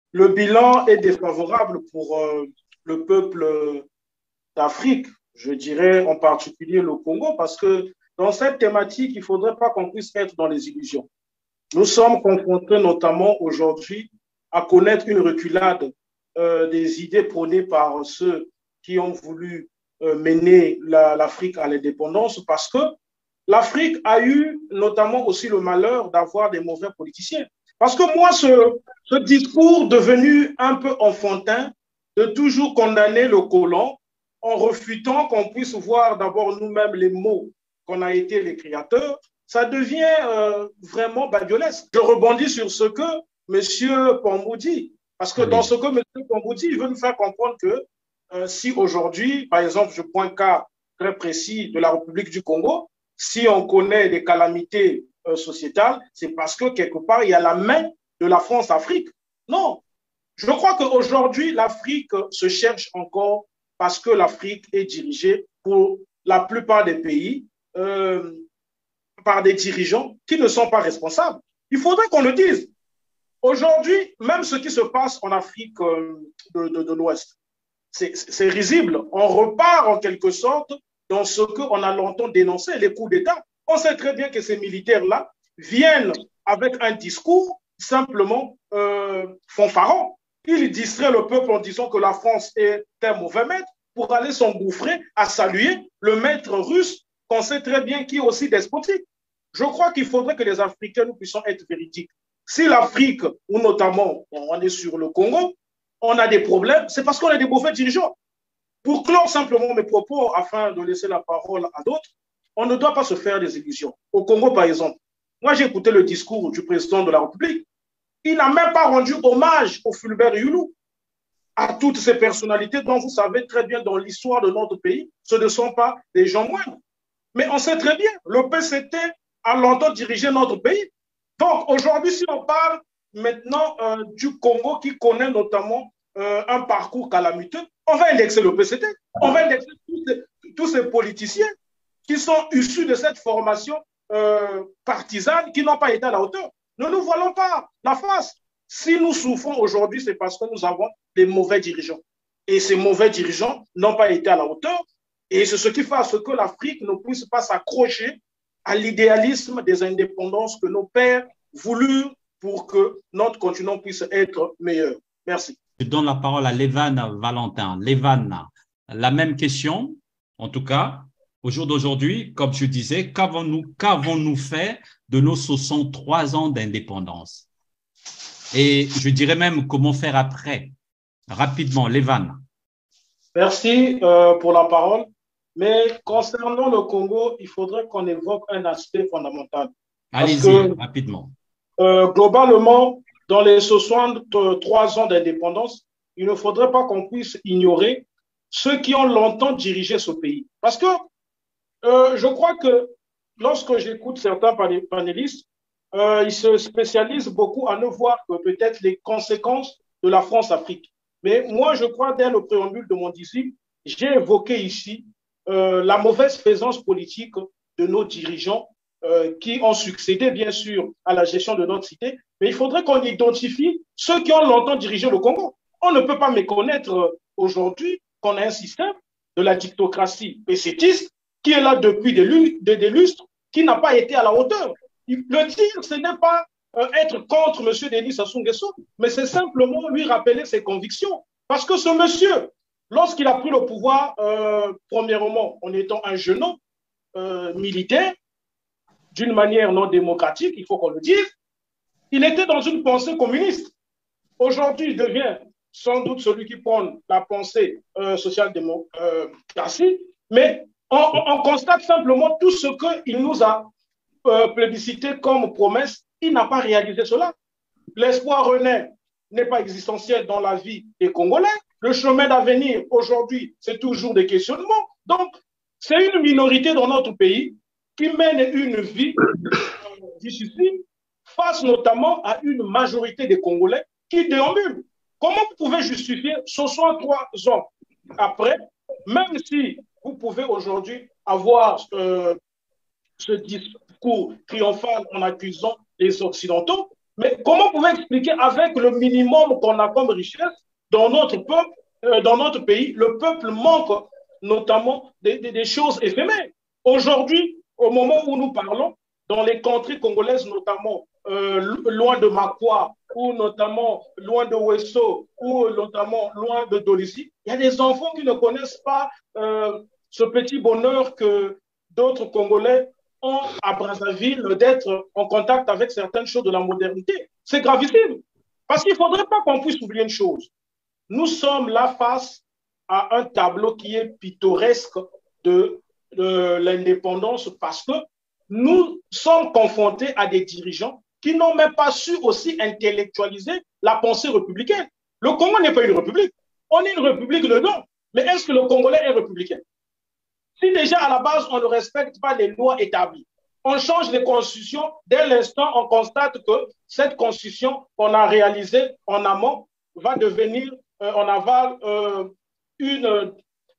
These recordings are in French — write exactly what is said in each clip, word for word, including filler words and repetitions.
le bilan est défavorable pour euh, le peuple d'Afrique, je dirais en particulier le Congo, parce que dans cette thématique, il ne faudrait pas qu'on puisse être dans les illusions. Nous sommes confrontés notamment aujourd'hui à connaître une reculade euh, des idées prônées par ceux qui ont voulu euh, mener l'Afrique la, à l'indépendance, parce que l'Afrique a eu notamment aussi le malheur d'avoir des mauvais politiciens. Parce que moi, ce, ce discours devenu un peu enfantin de toujours condamner le colon en refutant qu'on puisse voir d'abord nous-mêmes les mots qu'on a été les créateurs, ça devient euh, vraiment badiolesque. Je rebondis sur ce que M. Pambou dit, parce que dans ce que M. Pambou dit, il veut nous faire comprendre que euh, si aujourd'hui, par exemple, je prends un cas très précis de la République du Congo, si on connaît des calamités euh, sociétales, c'est parce que quelque part, il y a la main de la France-Afrique. Non. Je crois qu'aujourd'hui, l'Afrique se cherche encore parce que l'Afrique est dirigée pour la plupart des pays euh, par des dirigeants qui ne sont pas responsables. Il faudrait qu'on le dise. Aujourd'hui, même ce qui se passe en Afrique euh, de, de, de l'Ouest, c'est risible. On repart en quelque sorte dans ce qu'on a longtemps dénoncé, les coups d'État. On sait très bien que ces militaires-là viennent avec un discours simplement euh, fanfaron. Ils distraient le peuple en disant que la France est un mauvais maître pour aller s'engouffrer à saluer le maître russe qu'on sait très bien qui est aussi despotique. Je crois qu'il faudrait que les Africains, nous puissions être véridiques. Si l'Afrique, ou notamment on est sur le Congo, on a des problèmes, c'est parce qu'on a des mauvais dirigeants. Pour clore simplement mes propos, afin de laisser la parole à d'autres, on ne doit pas se faire des illusions. Au Congo, par exemple, moi j'ai écouté le discours du président de la République. Il n'a même pas rendu hommage au Fulbert Youlou, à toutes ces personnalités dont vous savez très bien dans l'histoire de notre pays, ce ne sont pas des gens moindres. Mais on sait très bien, le P C T a longtemps dirigé notre pays. Donc aujourd'hui, si on parle maintenant euh, du Congo qui connaît notamment euh, un parcours calamiteux, on va indexer le P C T, on va indexer tous ces, tous ces politiciens qui sont issus de cette formation euh, partisane qui n'ont pas été à la hauteur. Ne nous voilons pas la face. Si nous souffrons aujourd'hui, c'est parce que nous avons des mauvais dirigeants. Et ces mauvais dirigeants n'ont pas été à la hauteur. Et c'est ce qui fait à ce que l'Afrique ne puisse pas s'accrocher à l'idéalisme des indépendances que nos pères voulurent pour que notre continent puisse être meilleur. Merci. Je donne la parole à Lévan Valentin. Lévan, la même question, en tout cas, au jour d'aujourd'hui, comme je disais, qu'avons-nous qu'avons-nous fait de nos soixante-trois ans d'indépendance? Et je dirais même comment faire après. Rapidement, Lévan. Merci euh, pour la parole. Mais concernant le Congo, il faudrait qu'on évoque un aspect fondamental. Allez-y, rapidement. Euh, globalement, dans les soixante-trois ans d'indépendance, il ne faudrait pas qu'on puisse ignorer ceux qui ont longtemps dirigé ce pays. Parce que euh, je crois que lorsque j'écoute certains panélistes, euh, ils se spécialisent beaucoup à ne voir que peut-être les conséquences de la France-Afrique. Mais moi, je crois, dès le préambule de mon discours, j'ai évoqué ici euh, la mauvaise présence politique de nos dirigeants euh, qui ont succédé, bien sûr, à la gestion de notre cité. Mais il faudrait qu'on identifie ceux qui ont longtemps dirigé le Congo. On ne peut pas méconnaître aujourd'hui qu'on a un système de la dictocratie pécétiste qui est là depuis des, des lustres, qui n'a pas été à la hauteur. Le dire, ce n'est pas euh, être contre M. Denis Sassou Nguesso, mais c'est simplement lui rappeler ses convictions. Parce que ce monsieur, lorsqu'il a pris le pouvoir, euh, premièrement, en étant un jeune homme euh, militaire, d'une manière non démocratique, il faut qu'on le dise, il était dans une pensée communiste. Aujourd'hui, il devient sans doute celui qui prône la pensée euh, social-démocratie, mais on, on constate simplement tout ce qu'il nous a euh, plébiscité comme promesse. Il n'a pas réalisé cela. L'espoir renaît n'est pas existentiel dans la vie des Congolais. Le chemin d'avenir, aujourd'hui, c'est toujours des questionnements. Donc, c'est une minorité dans notre pays qui mène une vie euh, difficile face notamment à une majorité des Congolais qui déambulent. Comment vous pouvez justifier soixante-trois ans après, même si vous pouvez aujourd'hui avoir euh, ce discours triomphal en accusant les Occidentaux, Mais comment vous pouvez expliquer avec le minimum qu'on a comme richesse dans notre peuple, euh, dans notre pays, le peuple manque notamment des, des, des choses éphémères. Aujourd'hui, au moment où nous parlons, dans les contrées congolaises, notamment euh, loin de Makwa, ou notamment loin de Wesso, ou notamment loin de Dolissi, il y a des enfants qui ne connaissent pas euh, ce petit bonheur que d'autres Congolais ont à Brazzaville d'être en contact avec certaines choses de la modernité. C'est gravissime. Parce qu'il ne faudrait pas qu'on puisse oublier une chose. Nous sommes là face à un tableau qui est pittoresque de, de l'indépendance parce que nous sommes confrontés à des dirigeants qui n'ont même pas su aussi intellectualiser la pensée républicaine. Le Congo n'est pas une république. On est une république de nom. Mais est-ce que le Congolais est républicain? Si déjà à la base, on ne respecte pas les lois établies, on change les constitutions, dès l'instant, on constate que cette constitution qu'on a réalisée en amont va devenir euh, en aval euh, une,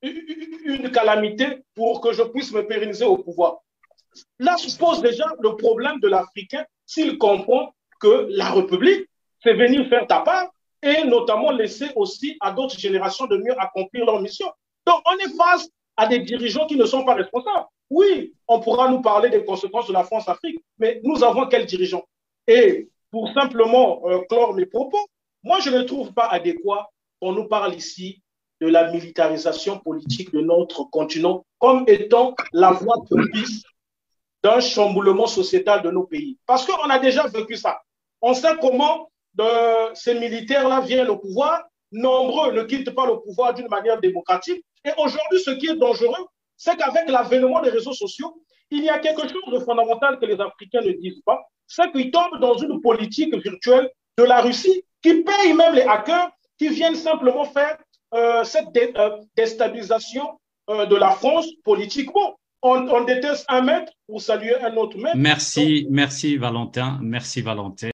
une calamité pour que je puisse me pérenniser au pouvoir. Là se pose déjà le problème de l'Africain s'il comprend que la République, c'est venir faire ta part et notamment laisser aussi à d'autres générations de mieux accomplir leur mission. Donc, on est face à des dirigeants qui ne sont pas responsables. Oui, on pourra nous parler des conséquences de la France-Afrique, mais nous avons quels dirigeants? Et pour simplement euh, clore mes propos, moi, je ne trouve pas adéquat qu'on nous parle ici de la militarisation politique de notre continent comme étant la voie propice d'un chamboulement sociétal de nos pays. Parce qu'on a déjà vécu ça. On sait comment de, ces militaires-là viennent au pouvoir. Nombreux ne quittent pas le pouvoir d'une manière démocratique. Et aujourd'hui, ce qui est dangereux, c'est qu'avec l'avènement des réseaux sociaux, il y a quelque chose de fondamental que les Africains ne disent pas, c'est qu'ils tombent dans une politique virtuelle de la Russie qui paye même les hackers qui viennent simplement faire euh, cette dé, euh, déstabilisation euh, de la France politiquement. On, on déteste un maître pour saluer un autre maître. Merci, merci Valentin, merci Valentin.